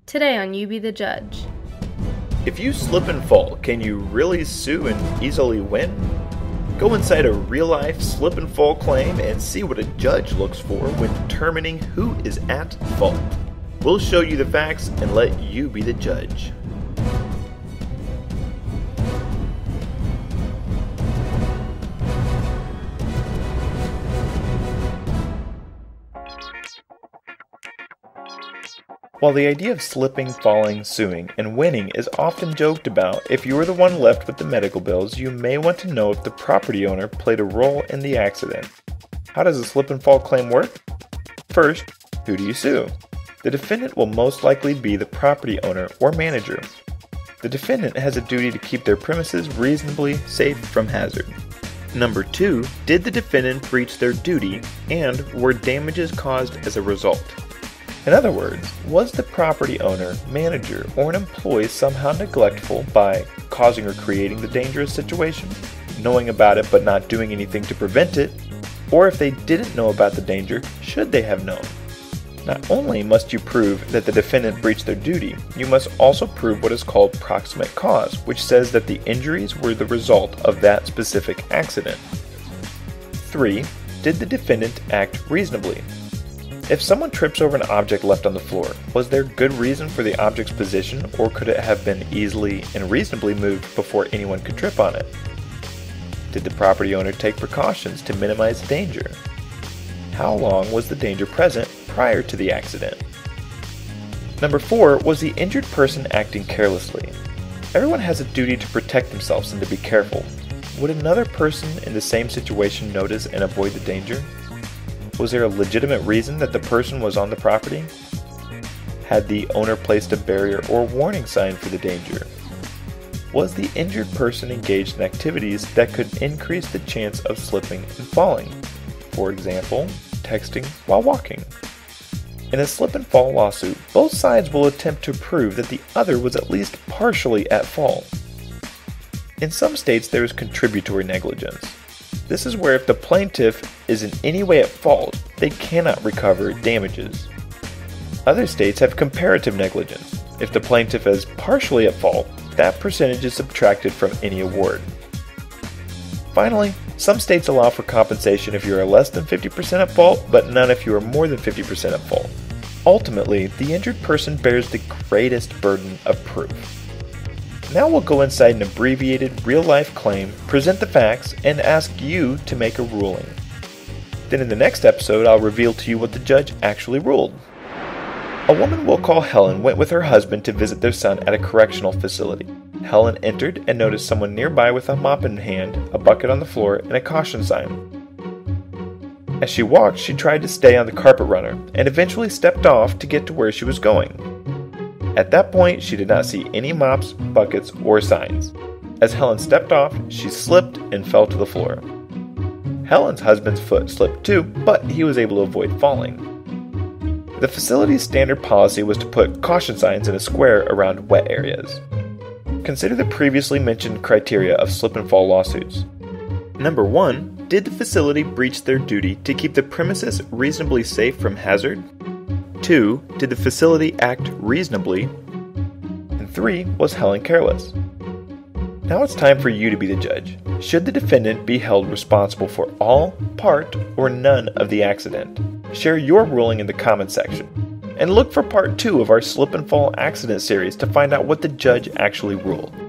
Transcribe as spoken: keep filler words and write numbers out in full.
Today on You Be the Judge. If you slip and fall, can you really sue and easily win? Go inside a real-life slip and fall claim and see what a judge looks for when determining who is at fault. We'll show you the facts and let you be the judge. While the idea of slipping, falling, suing, and winning is often joked about, if you are the one left with the medical bills, you may want to know if the property owner played a role in the accident. How does a slip and fall claim work? First, who do you sue? The defendant will most likely be the property owner or manager. The defendant has a duty to keep their premises reasonably safe from hazard. Number two, did the defendant breach their duty, and were damages caused as a result? In other words, was the property owner, manager, or an employee somehow neglectful by causing or creating the dangerous situation, knowing about it but not doing anything to prevent it? Or if they didn't know about the danger, should they have known? Not only must you prove that the defendant breached their duty, you must also prove what is called proximate cause, which says that the injuries were the result of that specific accident. three. Did the defendant act reasonably? If someone trips over an object left on the floor, was there good reason for the object's position, or could it have been easily and reasonably moved before anyone could trip on it? Did the property owner take precautions to minimize danger? How long was the danger present prior to the accident? Number four, was the injured person acting carelessly? Everyone has a duty to protect themselves and to be careful. Would another person in the same situation notice and avoid the danger? Was there a legitimate reason that the person was on the property? Had the owner placed a barrier or warning sign for the danger? Was the injured person engaged in activities that could increase the chance of slipping and falling? For example, texting while walking. In a slip and fall lawsuit, both sides will attempt to prove that the other was at least partially at fault. In some states, there is contributory negligence. This is where if the plaintiff is in any way at fault, they cannot recover damages. Other states have comparative negligence. If the plaintiff is partially at fault, that percentage is subtracted from any award. Finally, some states allow for compensation if you are less than fifty percent at fault, but none if you are more than fifty percent at fault. Ultimately, the injured person bears the greatest burden of proof. Now we'll go inside an abbreviated real-life claim, present the facts, and ask you to make a ruling. Then in the next episode, I'll reveal to you what the judge actually ruled. A woman we'll call Helen went with her husband to visit their son at a correctional facility. Helen entered and noticed someone nearby with a mop in hand, a bucket on the floor, and a caution sign. As she walked, she tried to stay on the carpet runner, and eventually stepped off to get to where she was going. At that point, she did not see any mops, buckets, or signs. As Helen stepped off, she slipped and fell to the floor. Helen's husband's foot slipped too, but he was able to avoid falling. The facility's standard policy was to put caution signs in a square around wet areas. Consider the previously mentioned criteria of slip and fall lawsuits. Number one, did the facility breach their duty to keep the premises reasonably safe from hazard? Two, did the facility act reasonably? And three, was Helen careless? Now it's time for you to be the judge. Should the defendant be held responsible for all, part, or none of the accident? Share your ruling in the comments section. And look for part two of our slip and fall accident series to find out what the judge actually ruled.